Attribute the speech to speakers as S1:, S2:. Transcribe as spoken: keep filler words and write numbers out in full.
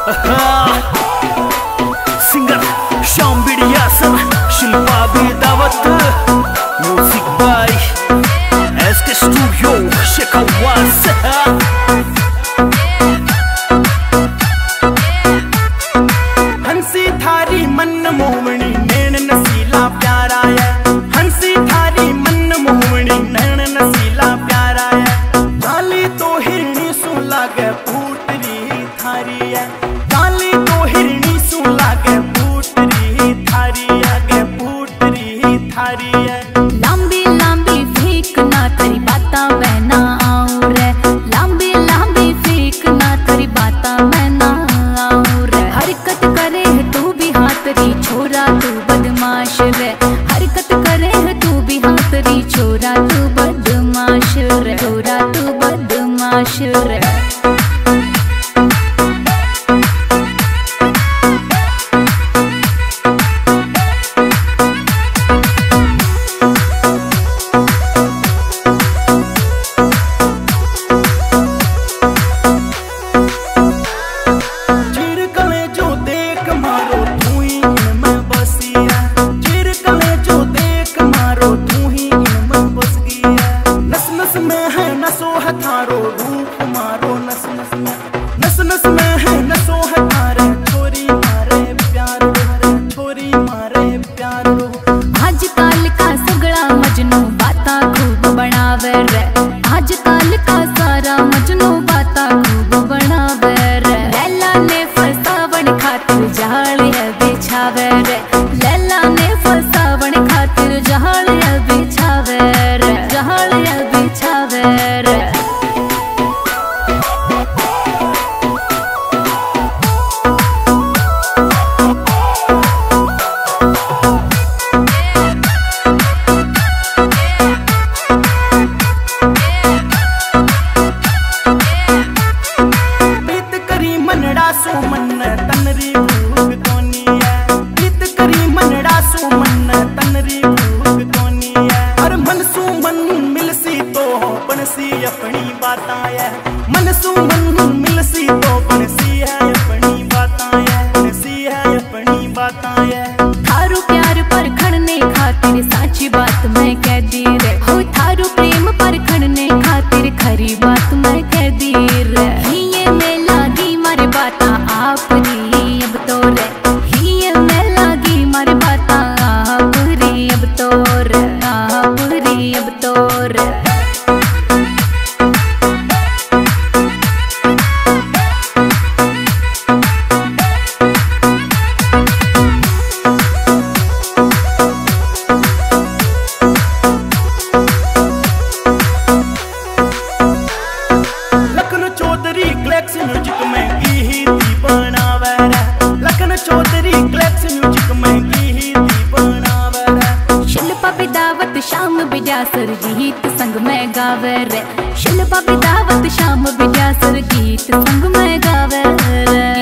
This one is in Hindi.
S1: सिंगर शाम बिड़िया सर शिल्पा भी दावत music by S K studio शेखावास। हंसी थारी मन मोहनी नैन नसीला प्यारा है, हंसी थारी मन मोहनी नैन नसीला प्यारा है। काली तो हिरणी सु लागे फूटरी थारी है, काली तो हिरणी सु लागे फूटरी थारी है, फूटरी थारी है।
S2: लंबी लंबी फेंक ना तेरी बाता मैं ना आऊं रे, लंबी लंबी फेंक ना तेरी बाता मैं ना आऊं रे। हरकत करे तू भी हाथरी छोरा तू बदमाश रे, हरकत करे तू भी हाथरी छोरा तू बदमाश रे, छोरा तू बदमाश रे।
S1: थारो रूप मारो नस नस में, नस नस में है नसो है थारे छोरी मारे प्यार रे, छोरी मारे प्यार रो।
S2: आजकल का सगड़ा मजनू बाता खूब बनावे रे, आजकल का सारा मजनू बाता खूब बनावे रे। लैला ने फसावन खातिर जहाल है बिछावे रे, लैला ने फसावन खातिर जहाल है बिछावे रे, जहाल है बिछावे रे।
S1: सो मन तनरी भूख तोनी है, बीत करी मनड़ा सो मन तनरी भूख तोनी है। हर मन सु मन मिलसी तो बनसी अपनी बाता है, मन सु मन मिलसी तो बनसी है अपनी बाता है, बनसी है अपनी बाता है।
S2: थारू प्यार पर खड़ने खातिर साची बात मैं कह दी रे, हो थारू प्रेम पर खड़ने खातिर खरी बात मैं कह दी रे। ये में लागी मारे बाता आपरी अब तो रे, ये में लागी मारे बाता आपरी अब तो रे, आपरी अब तो रे।
S1: म्यूजिक में की ही दी बनावे रे, लखन चौधरी क्लैक्स म्यूजिक में की ही दी बनावे रे।
S2: शिल्पा बिदावत शाम बिजासर गीत संग में गावे रे, शिल्पा बिदावत शाम बिजासर गीत संग में गावे रे।